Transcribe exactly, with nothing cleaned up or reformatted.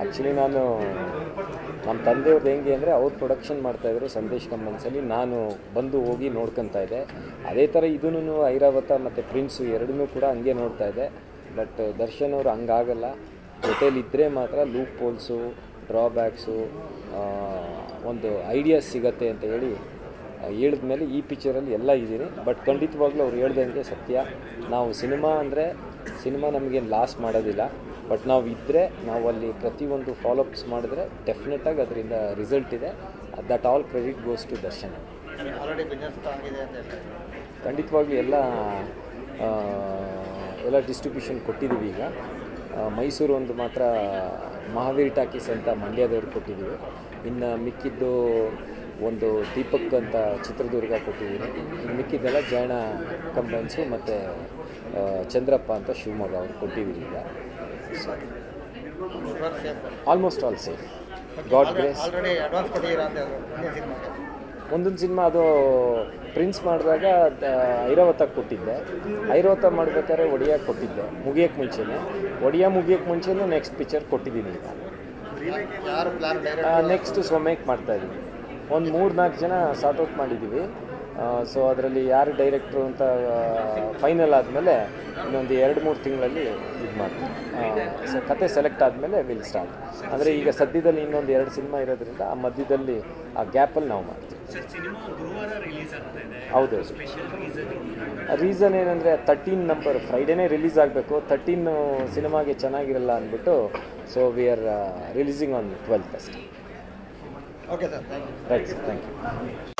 Actually ನಾನು ನಮ್ಮ ತಂದೆಯವ್ರದ್ದು ಹೆಂಗೆ ಅಂದರೆ ಅವ್ರು ಪ್ರೊಡಕ್ಷನ್ ಮಾಡ್ತಾಯಿದ್ರು ಸಂದೇಶ್ ಕಮ್ಮನ್ಸಲ್ಲಿ, ನಾನು ಬಂದು ಹೋಗಿ ನೋಡ್ಕೊತಾ ಇದ್ದೆ. ಅದೇ ಥರ ಇದೂ ಐರಾವತ ಮತ್ತು ಪ್ರಿನ್ಸು ಎರಡನ್ನೂ ಕೂಡ ಹಂಗೆ ನೋಡ್ತಾ ಇದ್ದೆ. ಬಟ್ ದರ್ಶನ್ ಅವರು ಹಂಗಾಗಲ್ಲ, ಜೊತೇಲಿದ್ದರೆ ಮಾತ್ರ ಲೂಪ್ ಹೋಲ್ಸು, ಡ್ರಾಬ್ಯಾಕ್ಸು, ಒಂದು ಐಡಿಯಾಸ್ ಸಿಗತ್ತೆ ಅಂತ ಹೇಳಿ ಹೇಳಿದ್ಮೇಲೆ ಈ ಪಿಕ್ಚರಲ್ಲಿ ಎಲ್ಲ ಇದ್ದೀನಿ. ಬಟ್ ಖಂಡಿತವಾಗ್ಲೂ ಅವ್ರು ಹೇಳ್ದಂಗೆ ಸತ್ಯ. ನಾವು ಸಿನಿಮಾ ಅಂದರೆ ಸಿನಿಮಾ ನಮಗೇನು ಲಾಸ್ ಮಾಡೋದಿಲ್ಲ, ಬಟ್ ನಾವು ಇದ್ದರೆ ನಾವು ಅಲ್ಲಿ ಪ್ರತಿಯೊಂದು ಫಾಲೋಅಪ್ಸ್ ಮಾಡಿದ್ರೆ ಡೆಫಿನೆಟಾಗಿ ಅದರಿಂದ ರಿಸಲ್ಟ್ ಇದೆ. That all credit goes to Darshan. ಖಂಡಿತವಾಗ್ಲೂ ಎಲ್ಲ ಎಲ್ಲ ಡಿಸ್ಟ್ರಿಬ್ಯೂಷನ್ ಕೊಟ್ಟಿದ್ದೀವಿ. ಈಗ ಮೈಸೂರು ಒಂದು ಮಾತ್ರ ಮಹಾವೀರ್ ಟಾಕೀಸ್ ಅಂತ ಮಂಡ್ಯದವ್ರು ಕೊಟ್ಟಿದ್ದೀವಿ. ಇನ್ನು ಮಿಕ್ಕಿದ್ದು ಒಂದು ದೀಪಕ್ ಅಂತ ಚಿತ್ರದುರ್ಗ ಕೊಟ್ಟಿದ್ದೀನಿ. ಇನ್ನು ಮಿಕ್ಕಿದ್ದೆಲ್ಲ ಜೈನ ಕಂಬೈನ್ಸು ಮತ್ತು ಚಂದ್ರಪ್ಪ ಅಂತ ಶಿವಮೊಗ್ಗ ಅವ್ರು ಕೊಟ್ಟಿದ್ದೀವಿ. ಈಗ almost all safe, God grace. ಒಂದೊಂದು ಸಿನಿಮಾ ಅದು ಪ್ರಿನ್ಸ್ ಮಾಡಿದಾಗ ಐರಾವತಕ್ಕೆ ಕೊಟ್ಟಿದ್ದೆ. ಐರಾವತ ಮಾಡಬೇಕಾದ್ರೆ ಒಡಿಯಾ ಕೊಟ್ಟಿದ್ದೆ ಮುಗಿಯೋಕ್ಕೆ ಮುಂಚೆನೇ. ಒಡಿಯಾ ಮುಗಿಯೋಕ್ಕೆ ಮುಂಚೆನೇ ನೆಕ್ಸ್ಟ್ ಪಿಕ್ಚರ್ ಕೊಟ್ಟಿದ್ದೀನಿ. ಈಗ ನೆಕ್ಸ್ಟ್ ಸೊಮೇಕ್ ಮಾಡ್ತಾಯಿದ್ದೀನಿ. ಒಂದು ಮೂರು ನಾಲ್ಕು ಜನ ಸಾರ್ಟ್ಔಟ್ ಮಾಡಿದ್ದೀವಿ. ಸೊ ಅದರಲ್ಲಿ ಯಾರು ಡೈರೆಕ್ಟ್ರು ಅಂತ ಫೈನಲ್ ಆದಮೇಲೆ ಇನ್ನೊಂದು ಎರಡು ಮೂರು ತಿಂಗಳಲ್ಲಿ ಇದು ಮಾಡ್ತೀವಿ. ಸೊ ಕತೆ ಸೆಲೆಕ್ಟ್ ಆದಮೇಲೆ ವಿಲ್ ಸ್ಟಾರ್ಟ್. ಅಂದರೆ ಈಗ ಸದ್ಯದಲ್ಲಿ ಇನ್ನೊಂದು ಎರಡು ಸಿನಿಮಾ ಇರೋದ್ರಿಂದ ಆ ಮಧ್ಯದಲ್ಲಿ ಆ ಗ್ಯಾಪಲ್ಲಿ ನಾವು ಮಾಡ್ತೀವಿ. ಹೌದು. ರೀಸನ್ ಏನಂದರೆ ತರ್ಟೀನ್ ನಂಬರ್ ಫ್ರೈಡೇನೇ ರಿಲೀಸ್ ಆಗಬೇಕು. ತರ್ಟೀನ್ ಸಿನಿಮಾಗೆ ಚೆನ್ನಾಗಿರಲ್ಲ ಅಂದ್ಬಿಟ್ಟು so we are releasing on twelfth ಅಷ್ಟೇ. Okay sir, thank you. Right sir, thank you.